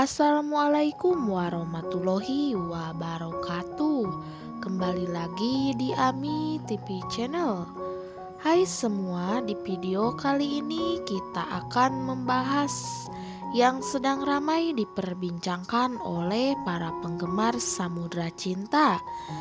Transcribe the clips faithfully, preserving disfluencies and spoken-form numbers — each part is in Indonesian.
Assalamualaikum warahmatullahi wabarakatuh. Kembali lagi di Ami T V Channel. Hai semua, di video kali ini kita akan membahas yang sedang ramai diperbincangkan oleh para penggemar Samudra Cinta.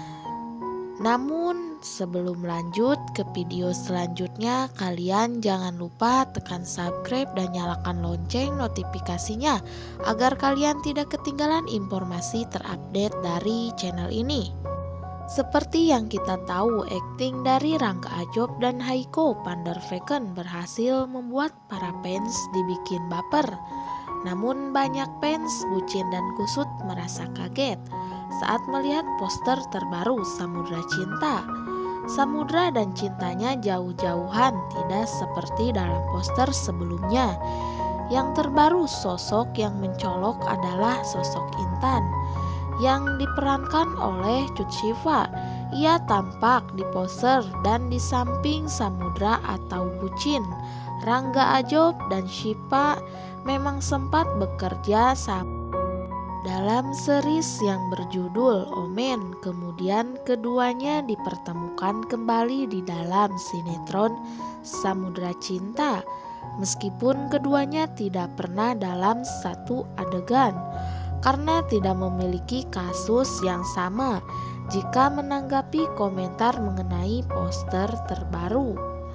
Namun sebelum lanjut ke video selanjutnya, kalian jangan lupa tekan subscribe dan nyalakan lonceng notifikasinya agar kalian tidak ketinggalan informasi terupdate dari channel ini. Seperti yang kita tahu, akting dari Rangga Ajob dan Haiko Panderveken berhasil membuat para fans dibikin baper. Namun banyak fans bucin dan kusut merasa kaget saat melihat poster terbaru Samudra Cinta. Samudra dan cintanya jauh-jauhan, tidak seperti dalam poster sebelumnya. Yang terbaru, sosok yang mencolok adalah sosok Intan yang diperankan oleh Cut Syifa. Ia tampak di poster dan di samping Samudra atau bucin. Rangga Ajob dan Syifa memang sempat bekerja sama dalam series yang berjudul Omen. Kemudian keduanya dipertemukan kembali di dalam sinetron Samudra Cinta. Meskipun keduanya tidak pernah dalam satu adegan karena tidak memiliki kasus yang sama jika menanggapi komentar mengenai poster terbaru.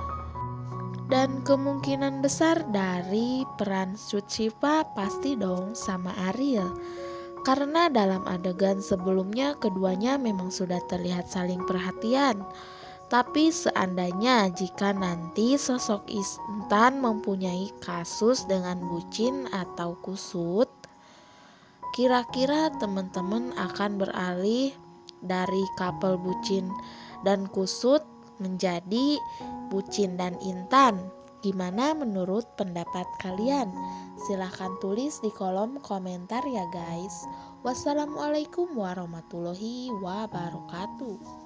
Dan kemungkinan besar dari peran Cut Syifa pasti dong sama Ariel, karena dalam adegan sebelumnya keduanya memang sudah terlihat saling perhatian. Tapi seandainya jika nanti sosok Intan mempunyai kasus dengan bucin atau kusut, kira-kira teman-teman akan beralih dari couple bucin dan kusut menjadi bucin dan Intan. Gimana menurut pendapat kalian? Silahkan tulis di kolom komentar ya guys. Wassalamualaikum warahmatullahi wabarakatuh.